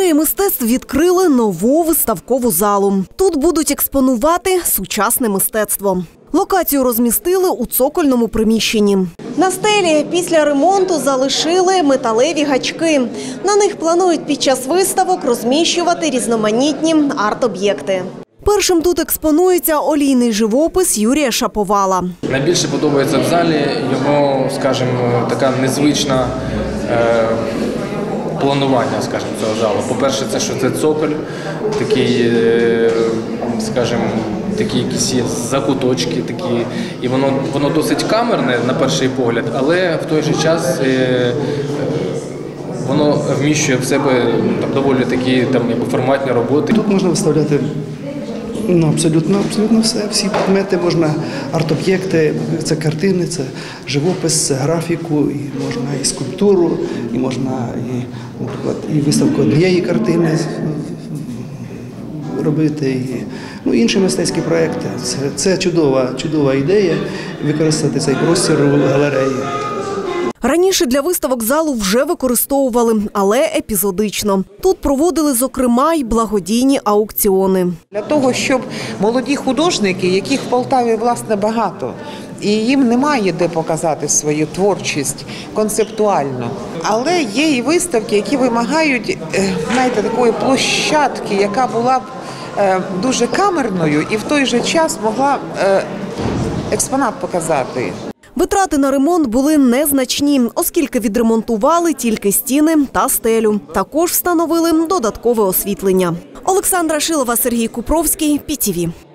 галереї мистецтв відкрили нову виставкову залу. Тут будуть експонувати сучасне мистецтво. Локацію розмістили у цокольному приміщенні. На стелі після ремонту залишили металеві гачки. На них планують під час виставок розміщувати різноманітні арт-об'єкти. Першим тут експонується олійний живопис Юрія Шаповала. Найбільше подобається в залі його, скажімо, така незвична планування, скажімо, цього залу. По-перше, це що це цоколь, такий, скажімо, такі якісь є закуточки, такі, і воно досить камерне на перший погляд, але в той же час воно вміщує в себе доволі такі форматні роботи. Тут можна виставляти абсолютно все, всі предмети, можна арт-об'єкти, це картини, це живопис, це графіку, і можна і скульптуру, і можна, наприклад, і виставку однієї картини робити, і інші мистецькі проекти. Це чудова ідея використати цей простір у галереї. Раніше для виставок залу вже використовували, але епізодично. Тут проводили, зокрема, й благодійні аукціони. Для того, щоб молоді художники, яких в Полтаві, власне, багато, і їм немає де показати свою творчість концептуально. Але є і виставки, які вимагають, знаєте, такої площадки, яка була б дуже камерною і в той же час могла експонат показати. Витрати на ремонт були незначні, оскільки відремонтували тільки стіни та стелю. Також встановили додаткове освітлення. Олександра Шилова, Сергій Купровський, ПІТІВІ.